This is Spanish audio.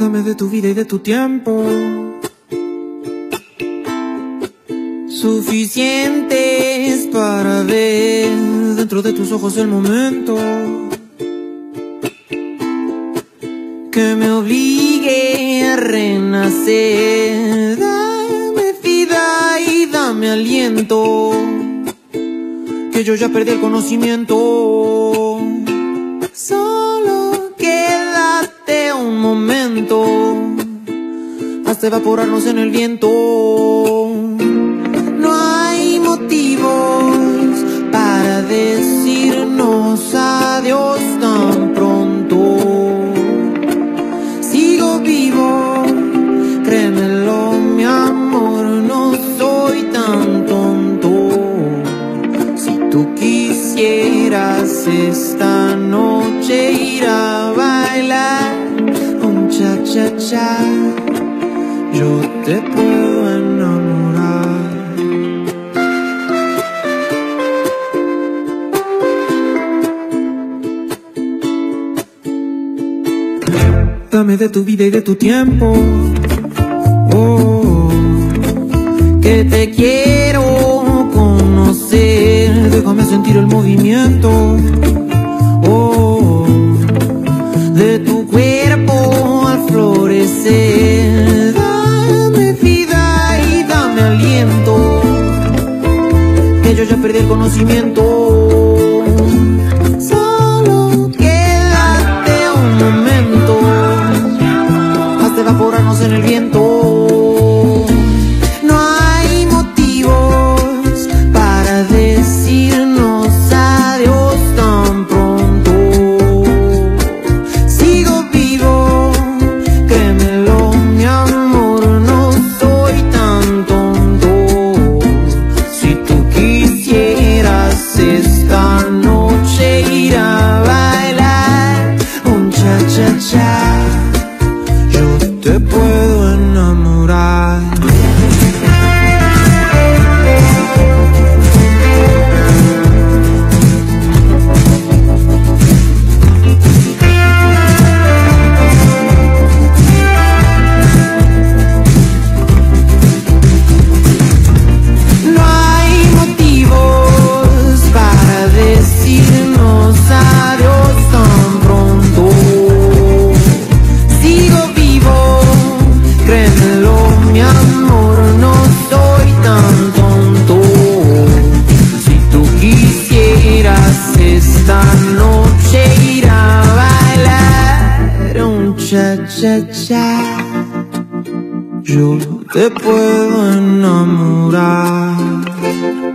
Dame de tu vida y de tu tiempo, suficientes para ver dentro de tus ojos el momento que me obligue a renacer. Dame vida y dame aliento, que yo ya perdí el conocimiento. Solo quédate un momento hasta evaporarnos en el viento. No hay motivos para decirnos adiós tan pronto. Sigo vivo, créemelo mi amor, no soy tan tonto. Si tú quisieras esta noche ir a bailar un cha-cha-cha, yo te puedo enamorar. Dame de tu vida y de tu tiempo, oh, que te quiero conocer. Déjame sentir el movimiento, oh, de tu cuerpo al florecer. Dame vida y dame aliento, que yo ya perdí el conocimiento. Solo quédate un momento hasta evaporarnos en el viento. No hay motivos para decirnos adiós tan pronto. Sigo vivo, créemelo mi amor, no soy tan tonto. Si tú quisieras esta noche ir a bailar un cha-cha-cha, te puedo enamorar. No hay motivos para decirnos adiós tan pronto. Sigo vivo, créemelo mi amor, no soy tan tonto. Si tú quisieras esta noche ir a bailar un cha-cha-cha, yo te puedo enamorar.